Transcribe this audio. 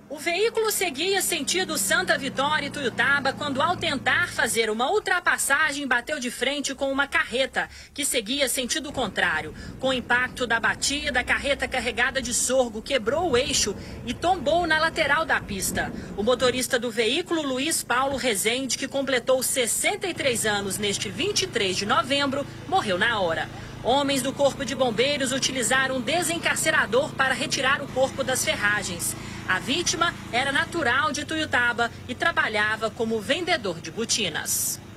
O veículo seguia sentido Santa Vitória e Tuiutaba quando, ao tentar fazer uma ultrapassagem, bateu de frente com uma carreta que seguia sentido contrário. Com o impacto da batida, a carreta carregada de sorgo quebrou o eixo e tombou na lateral da pista. O motorista do veículo, Luiz Paulo Rezende, que completou 63 anos neste 23 de novembro, morreu na hora. Homens do Corpo de Bombeiros utilizaram um desencarcerador para retirar o corpo das ferragens. A vítima era natural de Tuiutaba e trabalhava como vendedor de botinas.